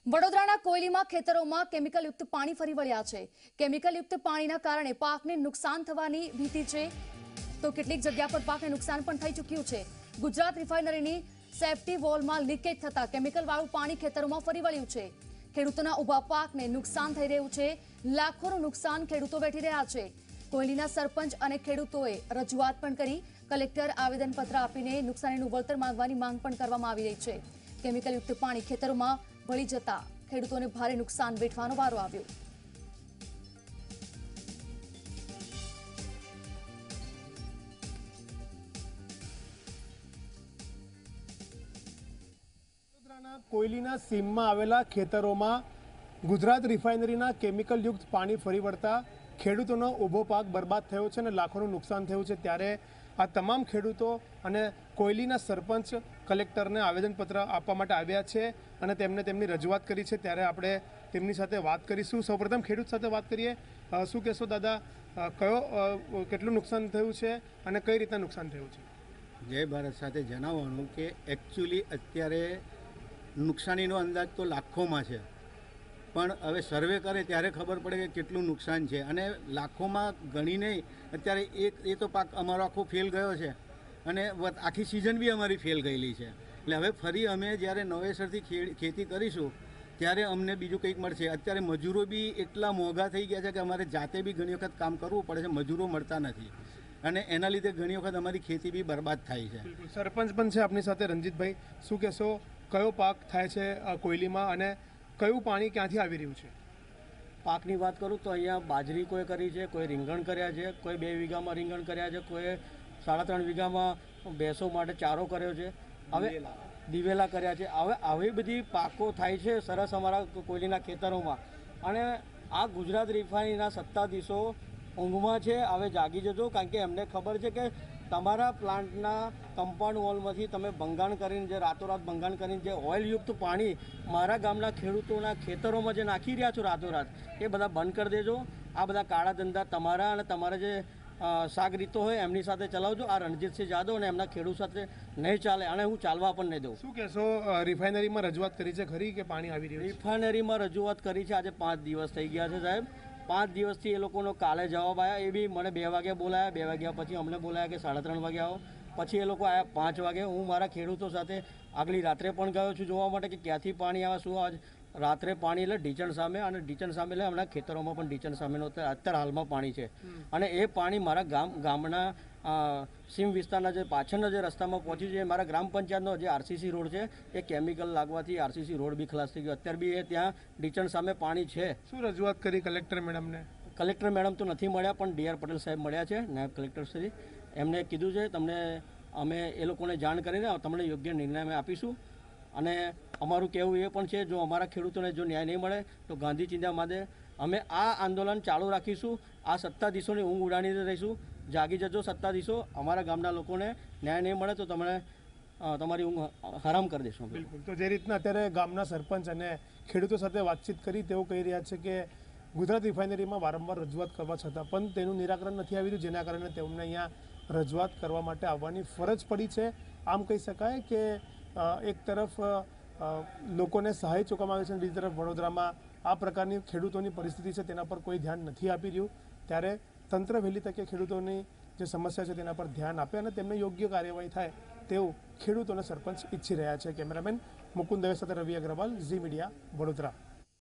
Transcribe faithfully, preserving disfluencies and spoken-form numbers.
વડોદરાના કોયલીમાં ખેતરોમાં કેમિકલયુક્ત પાણી ફરી વળ્યા છે। કેમિકલયુક્ત પાણીના કારણે પાકને નુકસાન થવાની ભીતિ છે, તો કેટલીક જગ્યા પર પાકને નુકસાન પણ થઈ ચૂક્યું છે। ગુજરાત રિફાઇનરીની સેફટી વોલમાં લીકેજ થતા કેમિકલવાળું પાણી ખેતરોમાં ફરી વળ્યું છે। ખેડૂતોના ઊભા પાકને નુકસાન થઈ રહ્યું છે। લાખોનું નુકસાન ખેડૂતો વેઠી રહ્યા છે। કોયલીના સરપંચ અને ખેડૂતોએ રજૂઆત પણ કરી। કલેક્ટર આવેદનપત્ર આપીને નુકસાનીનું વળતર માંગવાની માંગ પણ કરવામાં આવી રહી છે। કેમિકલયુક્ત પાણી ખેતરોમાં ભળી જતા ખેડૂતોને ભારે નુકસાન વેઠવાનો વારો આવ્યો। વડોદરાના કોયલીના સીમમાં આવેલા ખેતરોમાં ગુજરાત રિફાઇનરીના કેમિકલયુક્ત પાણી ફરી વળતા ખેડૂતોનો ઊભો પાક બરબાદ થયો છે અને લાખોનું નુકસાન થયું છે। ત્યારે આ તમામ ખેડૂતો અને કોયલીના સરપંચ કલેક્ટરને આવેદનપત્ર આપવા માટે આવ્યા છે અને તેમને તેમની રજૂઆત કરી છે। ત્યારે આપણે તેમની સાથે વાત કરીશું। સૌપ્રથમ ખેડૂત સાથે વાત કરીએ। શું કહેશો દાદા, કયો કેટલું નુકસાન થયું છે અને કઈ રીતના નુકસાન થયું છે? જય ભારત સાથે જણાવવાનું કે એકચ્યુઅલી અત્યારે નુકસાનીનો અંદાજ તો લાખોમાં છે, પણ હવે સર્વે કરે ત્યારે ખબર પડે કે કેટલું નુકસાન છે। અને લાખોમાં ગણી નહીં, અત્યારે એક એ તો પાક અમારો આખો ફેલ ગયો છે અને આખી સિઝન બી અમારી ફેલ ગયેલી છે। એટલે હવે ફરી અમે જ્યારે નવેસરથી ખેતી કરીશું ત્યારે અમને બીજું કંઈક મળશે। અત્યારે મજૂરો બી એટલા મોંઘા થઈ ગયા છે કે અમારે જાતે બી ઘણી વખત કામ કરવું પડે છે, મજૂરો મળતા નથી અને એના લીધે ઘણી વખત અમારી ખેતી બી બરબાદ થાય છે। સરપંચ પણ છે આપની સાથે, રંજીતભાઈ, શું કહેશો, કયો પાક થાય છે કોયલીમાં અને કયું પાણી ક્યાંથી આવી રહ્યું છે? પાકની વાત કરું તો અહીંયા બાજરી કોઈ કરી છે, કોઈ રીંગણ કર્યા છે, કોઈ બે વીઘામાં રીંગણ કર્યા છે, કોઈ સાડા ત્રણ વીઘામાં ભેંસો માટે ચારો કર્યો છે, હવે દિવેલા કર્યા છે। હવે આવી બધી પાકો થાય છે સરસ અમારા કોયલીના ખેતરોમાં। અને આ ગુજરાત રિફાઇનરીના સત્તાધીશો ઊંઘમાં છે, હવે જાગી જજો, કારણ કે એમને ખબર છે કે તમારા પ્લાન્ટના કમ્પાઉન્ડ વોલમાંથી તમે ભંગાણ કરીને, જે રાતોરાત ભંગાણ કરીને જે ઓઇલયુક્ત પાણી મારા ગામના ખેડૂતોના ખેતરોમાં જે નાખી રહ્યા છો રાતોરાત, એ બધા બંધ કરી દેજો। આ બધા કાળા ધંધા તમારા અને તમારા જે સાગરીતો હોય એમની સાથે ચલાવજો। આ રણજીતસિંહ જાદવ અને એમના ખેડૂત સાથે નહીં ચાલે અને હું ચાલવા પણ નહીં દઉં। શું કહેશો, રિફાઇનરીમાં રજૂઆત કરી છે ખરી કે પાણી આવી રહ્યું છે? રિફાઇનરીમાં રજૂઆત કરી છે, આજે પાંચ દિવસ થઈ ગયા છે સાહેબ। પાંચ દિવસથી એ લોકોનો કાલે જવાબ આવ્યા, એ બી મને બે વાગે બોલાયા, બે વાગ્યા પછી અમને બોલાયા કે સાડા ત્રણ વાગે આવો, પછી એ લોકો આવ્યા પાંચ વાગે। હું મારા ખેડૂતો સાથે આગલી રાત્રે પણ ગયો છું જોવા માટે કે ક્યાંથી પાણી આવે, શું આજ રાત્રે પાણી એટલે ઢીચણ સામે, અને ઢીચણ સામે એટલે હમણાં ખેતરોમાં પણ ઢીચણ સામેનો અત્યારે હાલમાં પાણી છે। અને એ પાણી મારા ગામ ગામના સીમ વિસ્તારના જે પાછળના જે રસ્તામાં પહોંચ્યું છે, મારા ગ્રામ પંચાયતનો જે આરસીસી રોડ છે એ કેમિકલ લાગવાથી આરસીસી રોડ બી ખલાસ થઈ ગયો। અત્યારે બી એ ત્યાં ઢીચણ સામે પાણી છે। શું રજૂઆત કરી કલેક્ટર મેડમને? કલેક્ટર મેડમ તો નથી મળ્યા, પણ ડી આર પટેલ સાહેબ મળ્યા છે, નાયબ કલેક્ટર શ્રી। એમને કીધું છે તમને અમે એ લોકોને જાણ કરીને તમને યોગ્ય નિર્ણય અમે આપીશું। અને અમારું કહેવું એ પણ છે, જો અમારા ખેડૂતોને જો ન્યાય નહીં મળે તો ગાંધી ચિંતા માદે અમે આ આંદોલન ચાલુ રાખીશું। આ સત્તાધીશોની ઊંઘ ઉડાડીને રહીશું। જાગી જજો સત્તાધીશો, અમારા ગામના લોકોને ન્યાય નહીં મળે તો તમને તમારી ઊંઘ હરામ કરી દેશું। બિલકુલ। તો જે રીતના અત્યારે ગામના સરપંચ અને ખેડૂતો સાથે વાતચીત કરી, તેઓ કહી રહ્યા છે કે ગુજરાત રિફાઇનરીમાં વારંવાર રજૂઆત કરવા છતાં પણ તેનું નિરાકરણ નથી આવી રહ્યું, જેના કારણે તેમને અહીંયા રજૂઆત કરવા માટે આવવાની ફરજ પડી છે। આમ કહી શકાય કે એક તરફ લોકોને સહાય ચૂકવવામાં આવે છે અને બીજી તરફ વડોદરામાં આ પ્રકારની ખેડૂતોની પરિસ્થિતિ છે તેના પર કોઈ ધ્યાન નથી આપી રહ્યું। ત્યારે તંત્ર વહેલી તકે ખેડૂતોની જે સમસ્યા છે તેના પર ધ્યાન આપે અને તેમને યોગ્ય કાર્યવાહી થાય તેવું ખેડૂતોને સરપંચ ઈચ્છી રહ્યા છે। કેમેરામેન મુકુંદ દવે સાથે રવિ અગ્રવાલ, ઝી મીડિયા, વડોદરા।